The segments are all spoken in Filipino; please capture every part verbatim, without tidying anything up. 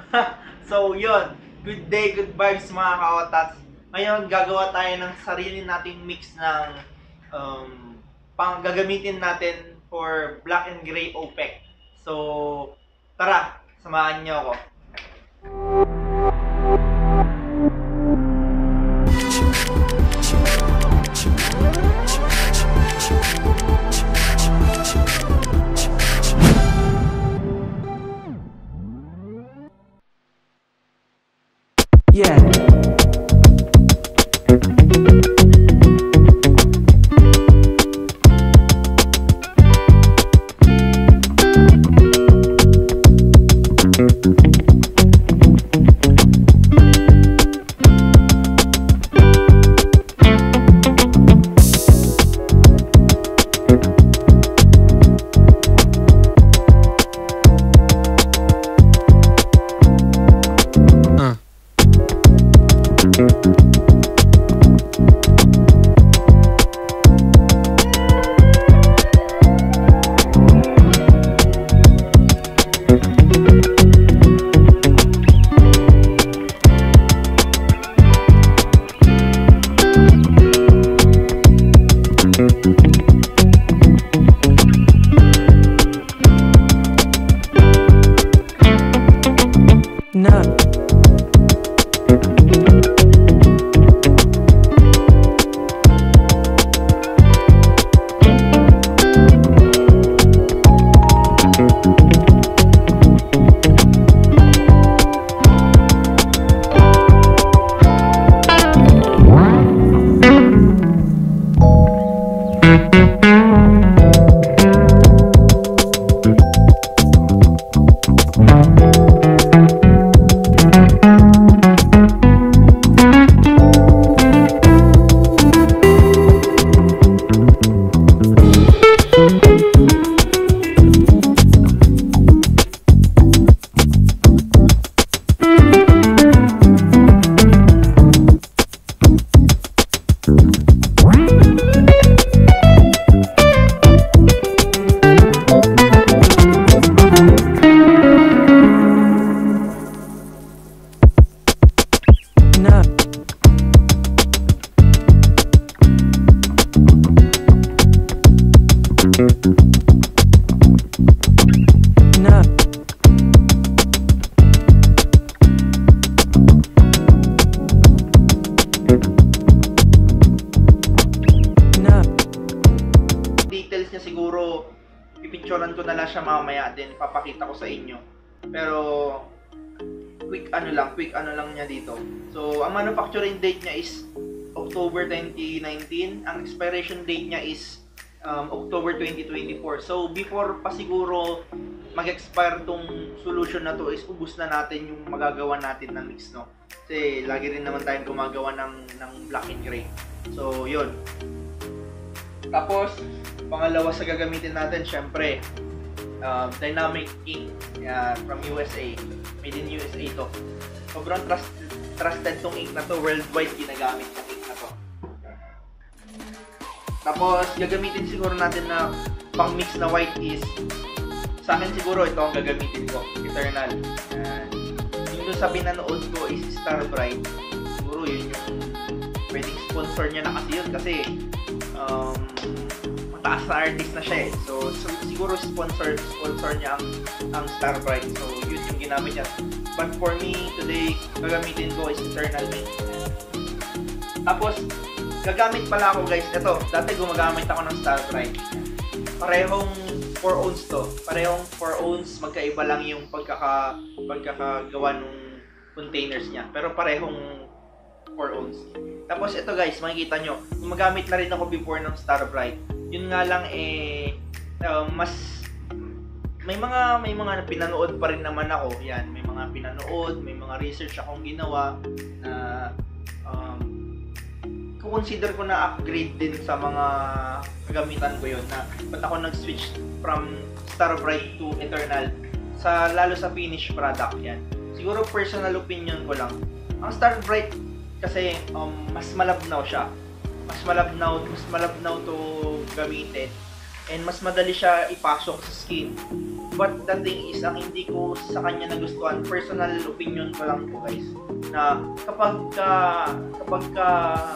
So yun, good day, good vibes mga kaotats. Ngayon gagawa tayo ng sarili nating mix ng um, pang gagamitin natin for black and gray O P E C. So tara, samahan niyo ako. Yeah. No. Details niya siguro pipicturean ko na lang siya mamaya, then papakita ko sa inyo. Pero quick ano lang, quick ano lang niya dito. So ang manufacturing date niya is October twenty nineteen. Ang expiration date niya is um, October twenty twenty-four. So before pa siguro mag-expire tong solution na to is ubus na natin yung magagawa natin na mix, no? Kasi lagi rin naman tayong gumagawa ng, ng black and gray. So yun. Tapos pangalawa sa gagamitin natin, syempre uh, Dynamic Ink uh, from U S A. Made in U S A to. Sobrang trusted, trusted tong ink na to. Worldwide ginagamit yung ink na to. Tapos gagamitin siguro natin na pang mix na white is, sa akin siguro ito ang gagamitin ko, Eternal. uh, Yung sa pinanood ko is Star Bright. Siguro yun yung pwedeng sponsor niya na kasi yun, kasi um, mataas na artist na siya eh. So, so siguro sponsor sponsor niya ang, ang Star Bright. So yun yung ginamit niya. But for me today, gagamitin ko is Eternal Mint. Tapos gagamit pala ako guys, ito, dati gumagamit ako ng Star Bright. Parehong four ounce to. Parehong four ounce, magkaiba lang yung pagkaka pagkakagawa ng containers niya. Pero parehong four ounce. Tapos ito guys, makikita nyo, gumagamit na rin ako before ng Star Bright. Yun nga lang eh uh, mas may mga may mga pinanood pa rin naman ako. Yan, may mga pinanood, may mga research akong ginawa na um, consider ko na upgrade din sa mga kagamitan ko yun, na ba't ako nag-switch from Star Bright to Eternal, sa lalo sa finished product. Yan, siguro personal opinion ko lang, ang Star Bright kasi um, mas malabnaw siya, mas malabnaw mas malabnaw to gamitin, and mas madali siya ipasok sa skin. but the thing is, ang hindi ko sa kanya nagustuhan, personal opinion ko lang po guys, na kapag ka, kapag ka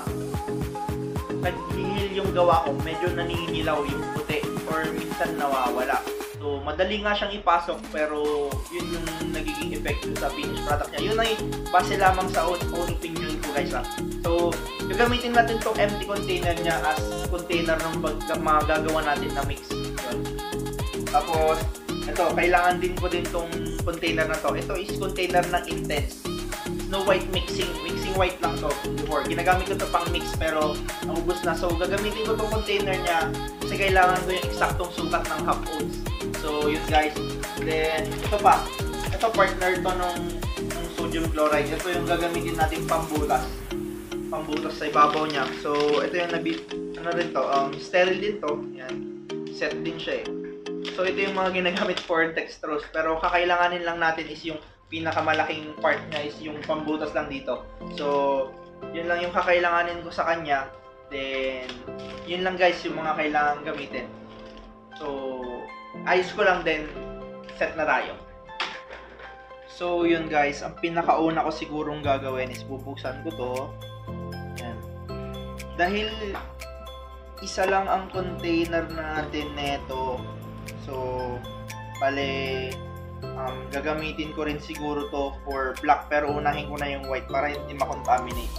naghihil yung gawa ko, medyo naninilaw yung puti or minsan nawawala. So, madali nga siyang ipasok pero yun yung nagiging effect sa finished product niya. Yun ay base lamang sa own, own opinion ko guys ha. So, gagamitin natin tong empty container niya as container ng mga gagawa natin na mix. Yun. Tapos, ito, kailangan din ko din tong container na to. Ito is container ng Intense Snow White mixing. Mixing white lang to before. Ginagamit ko to pang mix pero naubos na. So, gagamitin ko tong container niya kasi kailangan ko yung eksaktong sukat ng half ounce. So, yun guys. Then, ito pa. Ito partner to nung, nung sodium chloride. Ito yung gagamitin natin pambutas. Pambutas sa ibabaw niya. So, ito yung nabi, ano rin to, um, sterile din to. Yan. Set din siya eh. So, ito yung mga ginagamit for dextrose. Pero, kakailanganin lang natin is yung pinakamalaking part niya is yung pambutas lang dito. So, yun lang yung kakailanganin ko sa kanya. Then, yun lang guys yung mga kailangan gamitin. So, ayos ko lang din, set na tayo. So, yun guys, ang pinakauna ko sigurong gagawin is bubuksan ko to. Yan. Dahil isa lang ang container natin neto. So, bale, um, gagamitin ko rin siguro to for black pero unahin ko na yung white para hindi makontaminate.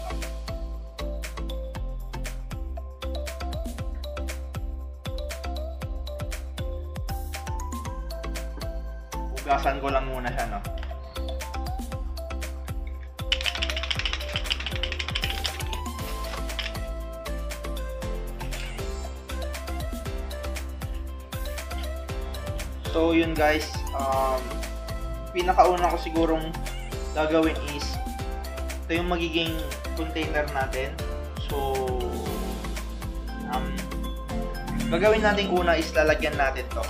Hugasan ko lang muna siya, no? So, yun guys, um, pinakauna ko sigurong gagawin is ito yung magiging container natin. So, um, gagawin natin una is lalagyan natin to.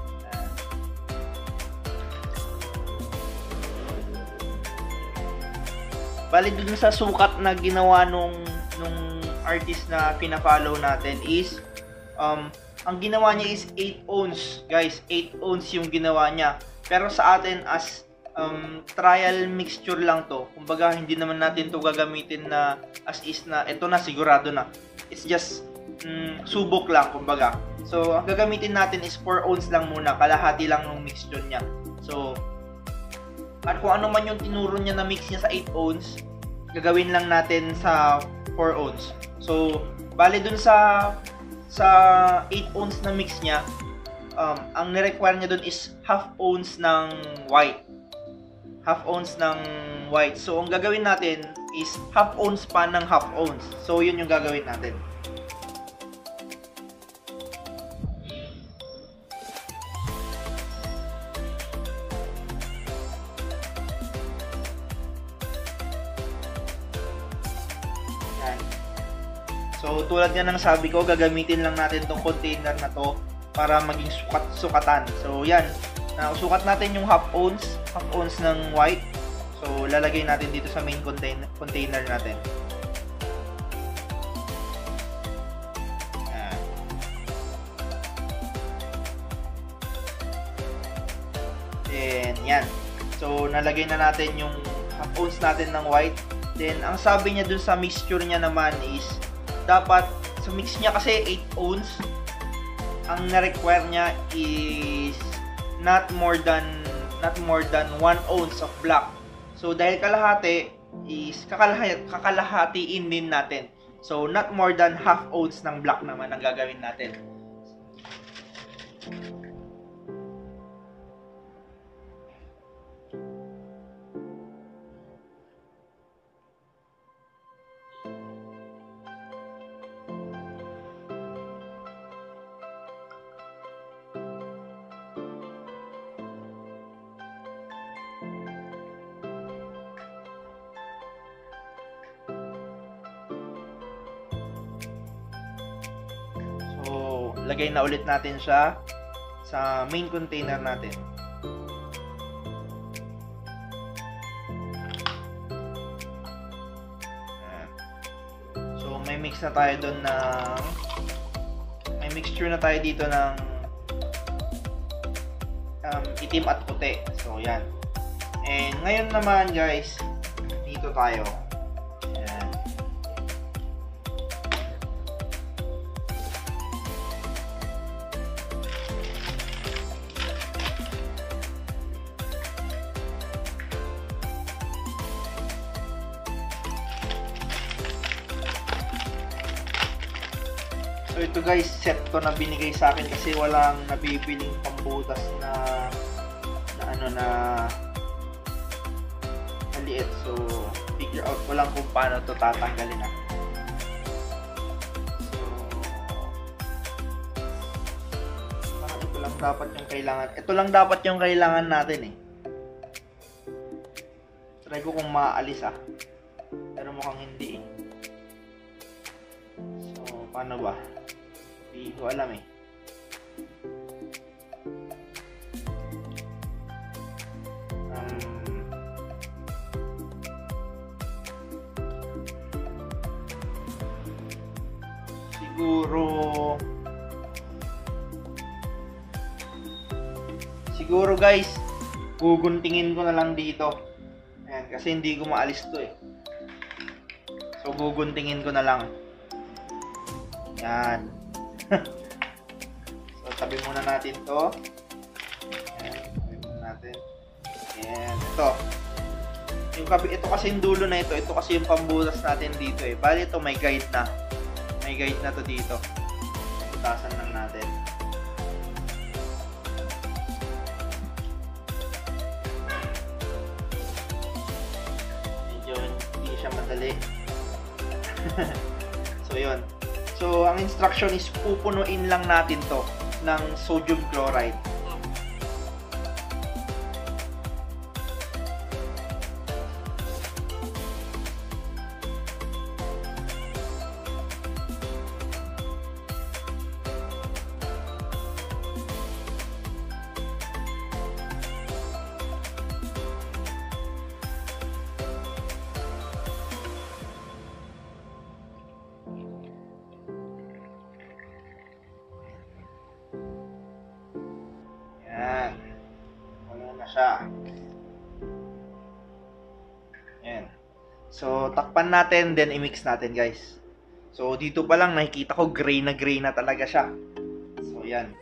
Bali dun sa sukat na ginawa nung nung artist na pina-follow natin is um ang ginawa niya is eight ounce, guys. eight ounce yung ginawa niya. Pero sa atin as um, trial mixture lang to. Kumbaga hindi naman natin to gagamitin na as is na ito na sigurado na. It's just um, subok lang kumbaga. So ang gagamitin natin is four ounce lang muna, kalahati lang ng mixture niya. So at kung ano man yung tinuro niya na mix niya sa eight ounce, gagawin lang natin sa four ounce. So, bali dun sa sa eight ounce na mix niya, um, ang ni-require niya dun is half ounce ng white. Half ounce ng white. So, ang gagawin natin is half ounce pa ng half ounce. So, yun yung gagawin natin. So, tulad nga ng sabi ko, gagamitin lang natin tong container na to para maging sukat-sukatan. So, yan. Uh, sukat natin yung half ounce, half ounce ng white. So, lalagay natin dito sa main container, container natin. Yan. Then, yan. So, nalagay na natin yung half ounce natin ng white. Then, ang sabi niya dun sa mixture niya naman is dapat sa mix niya kasi eight ounce, ang na-require niya is not more than not more than one ounce of black. So dahil kalahati is kakalahati, kakalahatiin din natin. So not more than half ounce ng black naman ang gagawin natin. Lagay na ulit natin siya sa main container natin. So may mix na tayo doon ng may mixture na tayo dito ng um, itim at puti. So, yan. And ngayon naman guys, dito tayo. Yan. So ito guys, set to na binigay sa akin kasi walang nabibiling pambutas na na ano na maliit. So figure out ko lang kung paano to tatanggalin na. So parang ito lang dapat yung kailangan. Ito lang dapat yung kailangan natin eh. Try ko kung maaalis ah. Pero mukhang hindi eh. So paano ba? Hindi ko alam eh. Um, siguro siguro guys, guguntingin ko na lang dito. Ayan, kasi hindi ko maalis to eh. So guguntingin ko na lang. Yan. So, tabi muna natin to. Ayan, tabi muna natin. Ayan, ito. Yung kabi, ito kasi yung dulo na ito. Ito kasi yung pambutas natin dito eh. Bali ito, may guide na. May guide na to dito. Butasan lang natin. Medyo hindi siya madali. So, yun. So, ang instruction is pupunuin lang natin to ng sodium chloride. Siya. Ayan. So, takpan natin, then i-mix natin, guys. So, dito pa lang nakikita ko gray na gray na talaga siya. So, yan.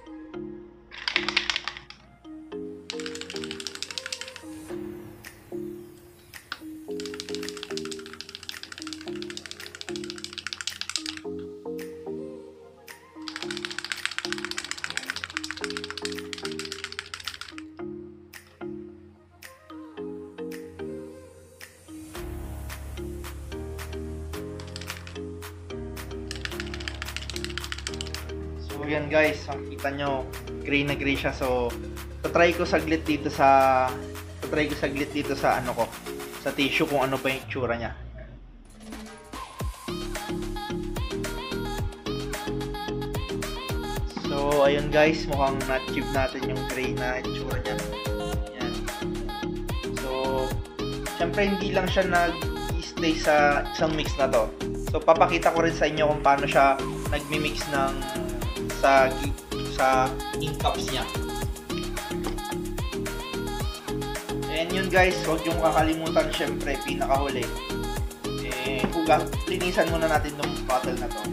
So yan guys, makikita nyo gray na gray siya. So try ko saglit dito sa try ko saglit dito sa ano ko, sa tissue kung ano pa yung itsura niya. So ayun guys, mukhang na-achieve natin yung gray na itsura niya. Yan. So syempre hindi lang siya nag-stay sa isang mix na to. So papakita ko rin sa inyo kung paano siya nagmi-mix ng sa sa ink cups niya. And yun guys, huwag yung kakalimutan syempre pinakahuli. Eh, hugas, linisan muna natin ng bottle na to.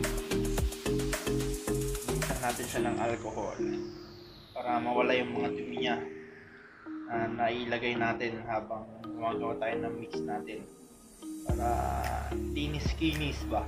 Linisan natin siya ng alcohol para mawala yung mga dumi niya na nailagay natin habang gumagawa tayo ng mix natin. Para linis-kinis ba?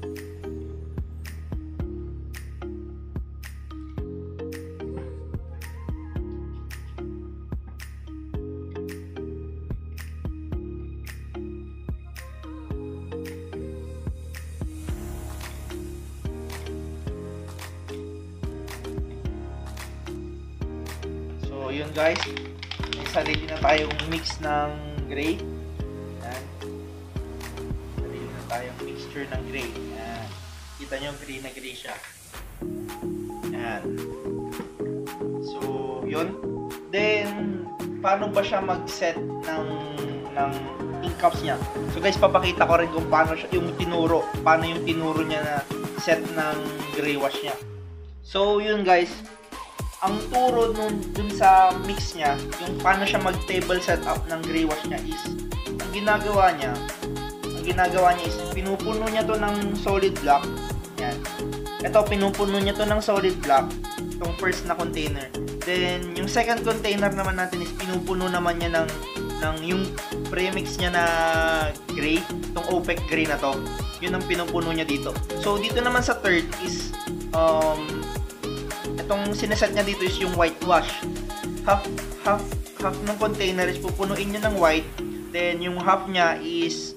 So, yun guys. May sarili na tayong mix ng gray. Yan. Sarili na tayong mixture ng gray. Yan. Kita nyo, gray na gray siya. Yan. So, yun. Then, paano ba siya mag-set ng, ng ink cups niya? So guys, papakita ko rin kung paano siya, yung tinuro. Paano yung tinuro niya na set ng gray wash niya. So, yun guys. ang turo nun dun sa mix niya, yung paano siya mag-table setup ng gray wash niya is, ang ginagawa niya, ang ginagawa niya is, pinupuno niya to ng solid block. Yan. Ito, pinupuno niya to ng solid block, itong first na container. Then, yung second container naman natin is, pinupuno naman niya ng, ng yung premix niya na gray, itong OPEC gray na to. Yun ang pinupuno niya dito. So, dito naman sa third is, um, itong sineset niya dito is yung whitewash. Half, half, half ng container is pupunuin niya ng white. Then, yung half niya is,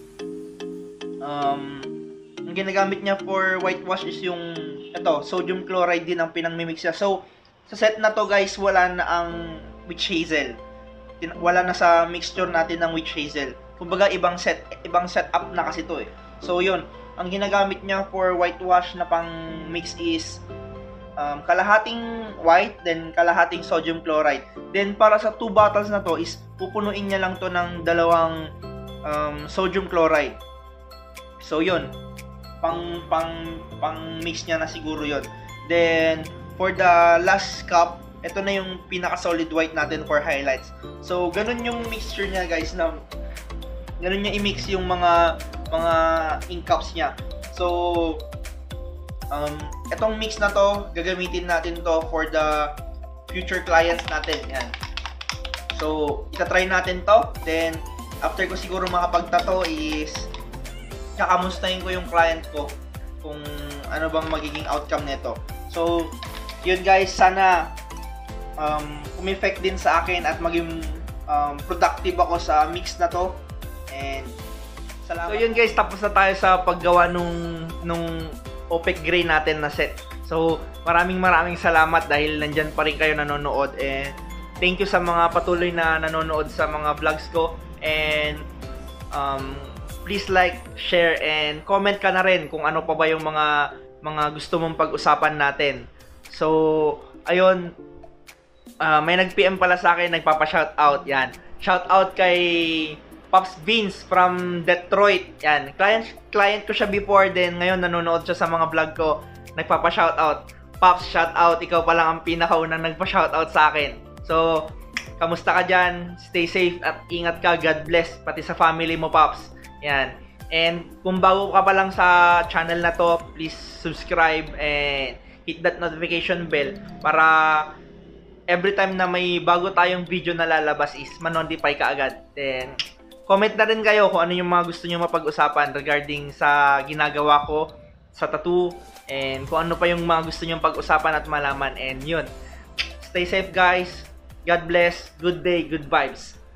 um, ang ginagamit niya for whitewash is yung, ito, sodium chloride din ang pinangmimix niya. So, sa set na to guys, wala na ang witch hazel. Wala na sa mixture natin ng witch hazel. Kumbaga, ibang set, ibang setup na kasi to eh. So, yun. Ang ginagamit niya for whitewash na pang mix is, Um, kalahating white, then kalahating sodium chloride. Then para sa two bottles na to is pupunuin niya lang to ng dalawang um, sodium chloride. So yun, pang pang pang mix niya na siguro yun. Then for the last cup, ito na yung pinaka solid white natin for highlights. So ganun yung mixture niya guys, na ganun niya i-mix yung mga mga ink cups niya. So Um, itong mix na to, gagamitin natin to for the future clients natin. Yan. So, itatry natin to. Then, after ko siguro makapagtato is, kakamustahin ko yung client ko kung ano bang magiging outcome nito. So, yun guys, sana um, umeffect din sa akin at maging um, productive ako sa mix na to. And, salamat. So, yun guys, tapos na tayo sa paggawa nung, nung OPEC gray natin na set. So, maraming maraming salamat dahil nandyan pa rin kayo nanonood. And thank you sa mga patuloy na nanonood sa mga vlogs ko. And um, please like, share, and comment ka na rin kung ano pa ba yung mga mga gusto mong pag-usapan natin. So, ayun, uh, may nag-P M pala sa akin, nagpapa-shoutout. Yan. Shoutout kay Pops Vince from Detroit. Yan. Client, client ko siya before, then ngayon nanonood siya sa mga vlog ko. Nagpapa-shoutout. Pops, shoutout. Ikaw pa lang ang pinakaunang nagpa-shoutout sa akin. So, kamusta ka dyan? Stay safe at ingat ka. God bless. Pati sa family mo, Pops. Yan. And kung bago ka pa lang sa channel na to, please subscribe and hit that notification bell para every time na may bago tayong video na lalabas is ma-notify ka agad. Then, comment na rin kayo kung ano yung mga gusto nyo mapag-usapan regarding sa ginagawa ko sa tattoo and kung ano pa yung mga gusto nyo pag-usapan at malaman. And yun, stay safe guys, God bless, good day, good vibes.